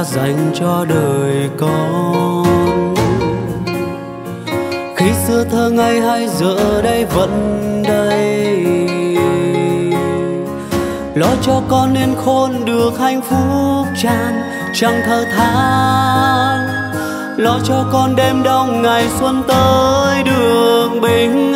dành cho đời con. Khi xưa thơ ngây hay giờ đây vẫn đây, lo cho con nên khôn được hạnh phúc tràn chẳng thở than, lo cho con đêm đông ngày xuân tới được bình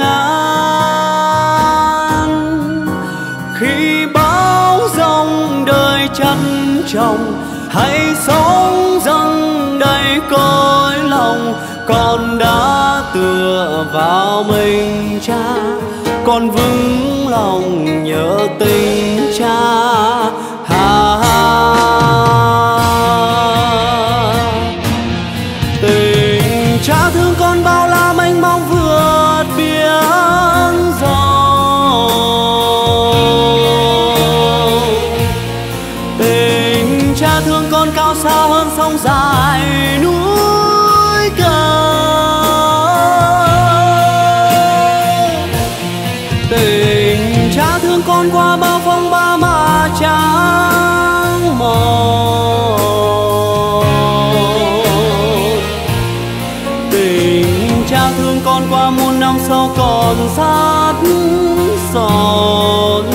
an. Khi bão giông đời chăn chồng, hãy sống dâng đầy cõi lòng. Con đã tựa vào mình cha, con vững lòng nhớ tình cha. Ha ha. Tình cha thương con bao la mênh mông vượt biển rộng. Tình cha thương con cao xa hơn sông dài núi cao. Tình cha thương con qua bao phong ba mà chẳng mòn. Tình cha thương con qua muôn năm sau còn sát son.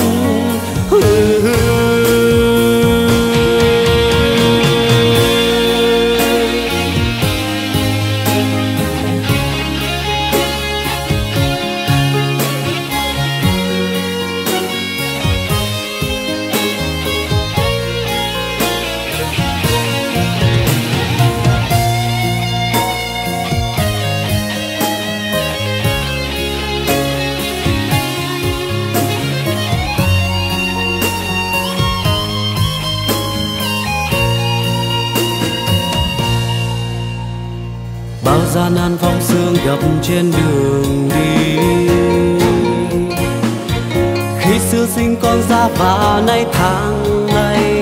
Bao gian nan phong sương gặp trên đường đi, khi xưa sinh con ra và nay tháng ngày.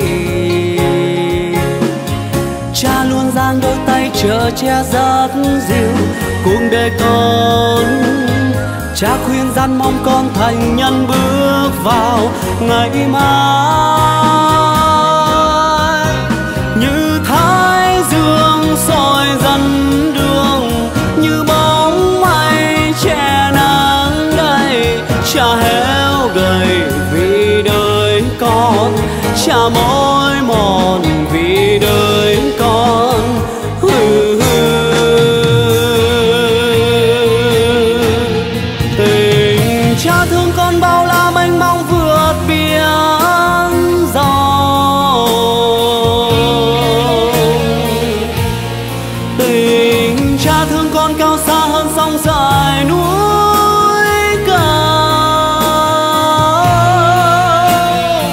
Cha luôn dang đôi tay chở che rất dịu cuộc đời con. Cha khuyên gian mong con thành nhân bước vào ngày mai. Như thái dương soi dần đường, như bóng mây che nắng đầy. Cha héo gầy vì đời con, cha mỏi mòn vì đời con. Tình cha thương con bao la mênh mông vượt biển rộng. Tình cha thương con cao xa hơn sông dài núi cao.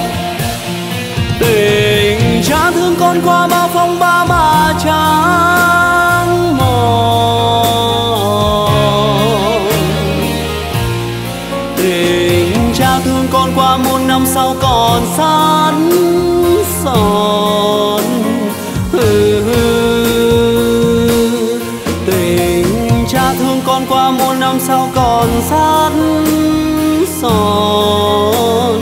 Tình cha thương con qua bao phong ba mà chẳng mòn. Tình cha thương con qua muôn năm sau còn sát son. Tình cha thương con qua muôn năm sau còn sát son.